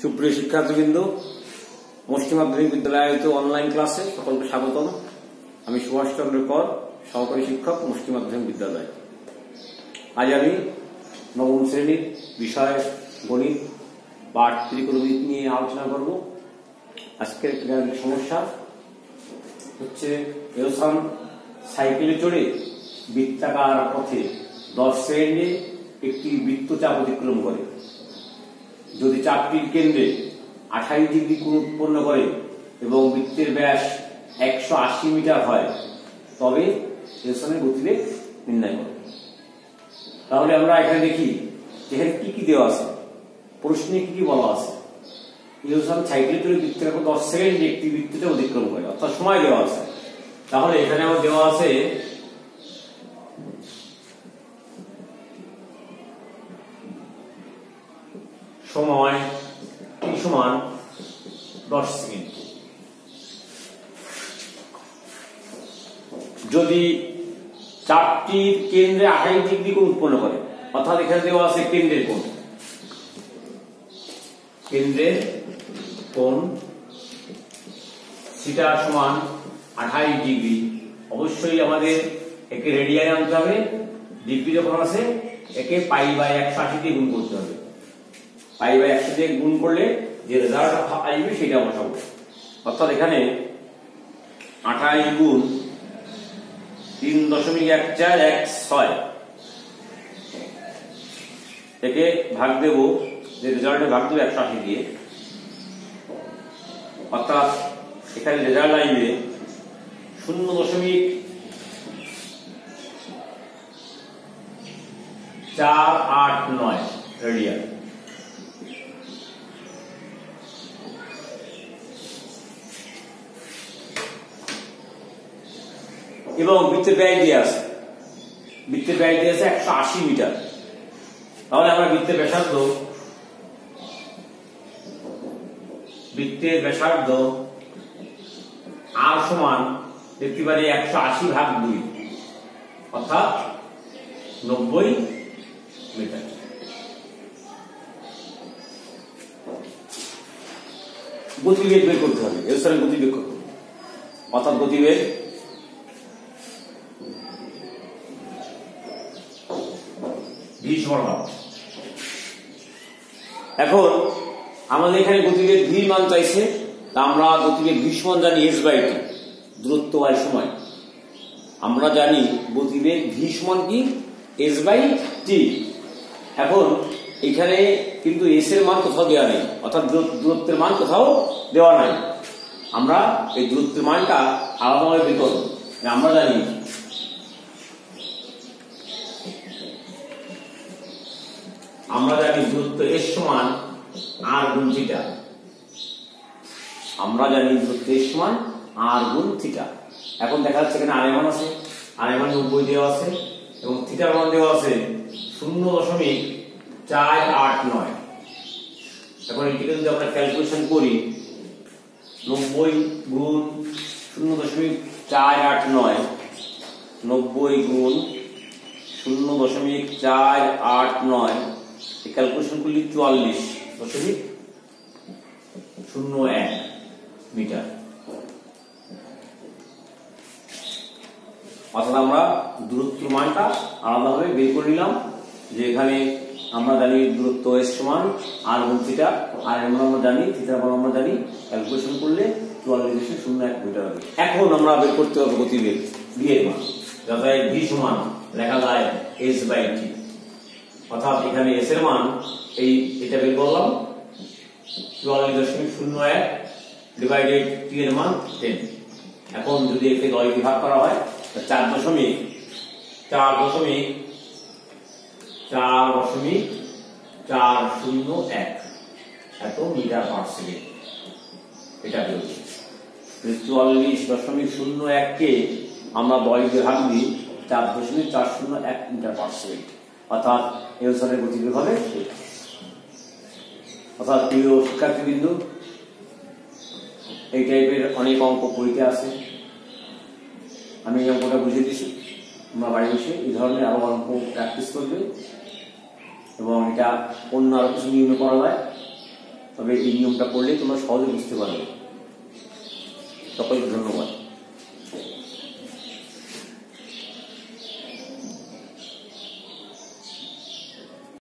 সুপ্রিয় শিক্ষার্থীবৃন্দ, মুষ্টি মাধ্যমিক বিদ্যালয় আয়োজিত অনলাইন ক্লাসে সকলকে স্বাগতম। আমি সুভাষ চন্দ্র কর, সহকারী শিক্ষক, মুষ্টি মাধ্যমিক বিদ্যালয়। আজ আমি নবম শ্রেণীর বিষয় গণিত পাঠ ত্রিকোণমিতি নিয়ে আলোচনা করব। আজকের গাণিতিক সমস্যা হচ্ছে এওসান সাইকেলে চড়ে বৃত্তাকার পথে 10 সেকেন্ডে একটি বৃত্তচাপ অতিক্রম করে। যদি চাপটির কেন্দ্রে 28 ডিগ্রি কোণ উৎপন্ন করে এবং বৃত্তের ব্যাস 180 মিটার হয়, তবে এওসানের গতিবেগ নির্ণয় করে। তাহলে আমরা এখানে দেখি এখানে কি কি দেওয়া আছে, প্রশ্নে কি কি বলা আছে। এওসান সাইকেলে চড়ে বৃত্তাকার 10 সেকেন্ডে একটি বৃত্তচাপ অতিক্রম করে, অর্থাৎ সময় দেওয়া আছে। তাহলে এখানে আমার দেওয়া আছে সময় t সমান 10 সেকেন্ড। যদি চাপটির কেন্দ্রে 28 ডিগ্রি কোণ উৎপন্ন করে, অর্থাৎ এখানে দেওয়া আছে কেন্দ্রের কোণ, কেন্দ্রের কোণ থিটা সমান 28 ডিগ্রি। অবশ্যই আমাদের একে রেডিয়ানে আনতে হবে। ডিগ্রি যখন আছে একে π/180 দিয়ে গুণ করতে হবে। π/180 দিয়ে গুণ করলে যে রেজাল্ট আসবে সেটা বসাবো। অর্থাৎ এখানে 28 গুণ 3.1416 একে ভাগ দেব, যে রেজাল্টে ভাগ দেব 180 দিয়ে। অর্থাৎ এখানে রেজাল্ট আসবে 0.489 রেডিয়ান। এবং বৃত্তের ব্যাস দিয়ে আছে 180 মিটার। তাহলে আমরা বৃত্তের ব্যাসার্ধ আর সমান দেখতে পারি 180 ভাগ 2, অর্থাৎ 90 মিটার। গতিবেগ বের করতে হবে, এওসানের গতিবেগ করতে হবে। অর্থাৎ গতিবেগ v সমান। এখন আমাদের এখানে গতিবেগ v মান চাইছে, তা আমরা গতিবেগ v সমান জানি s/t, দূরত্ব বাই সময়। আমরা জানি গতিবেগ v সমান কি s/t। এখন এখানে কিন্তু s এর মান কোথাও দেওয়া নেই, অর্থাৎ দূরত্বের মান কোথাও দেওয়া নাই। আমরা এই দূরত্বের মানটা আলাদাভাবে বের করব। আমরা জানি দূরত্ব s সমান r গুণ থিটা। আমরা জানি দূরত্ব s সমান r গুণ থিটা। এখন দেখা যাচ্ছে এখানে r এর মান আছে, r এর মান 90 দেওয়া আছে এবং থিটার মান দেওয়া আছে 0.489। এখন এটিকে যদি আমরা ক্যালকুলেশন করি, 90 গুণ 0.489, 90 গুণ 0.489 ক্যালকুলেশন করলে 44.01 মিটার। অর্থাৎ আমরা দূরত্বের মানটা আলাদাভাবে বের করে নিলাম। যে এখানে আমরা জানি দূরত্ব s সমান r গুণ থিটা, আর এর মান আমরা জানি, থিটার মান আমরা জানি। ক্যালকুলেশন করলে 44.01 মিটার হবে। এখন আমরা বের করতে হবে গতিবেগ v এর মান, যাতে v সমান লেখা যায় s/t। অর্থাৎ এখানে s এর মান এটা বের করলাম 44.01 ডিভাইডেড t এর মান 10। এখন যদি একে 10 দিয়ে ভাগ করা হয়, 4.401 এত মিটার পার সেকেন্ড। এটা বলছি 44.01 কে আমরা 10 দিয়ে ভাগ দিই 4.401 মিটার পার সেকেন্ড। অর্থাৎ এওসানের গতিবেগ হবে এটা। অর্থাৎ প্রিয় শিক্ষার্থীবৃন্দ, এই টাইপের অনেক অঙ্ক বইতে আছে। আমি এই অঙ্কটা বুঝিয়ে দিচ্ছি, তোমরা বাড়ি বসে এই ধরনের আরো অঙ্ক প্র্যাকটিস করবে এবং এটা অন্য আরো কিছু নিয়মে করা যায়। তবে এই নিয়মটা পড়লেই তোমরা সহজে বুঝতে পারবে। সকলকে ধন্যবাদ।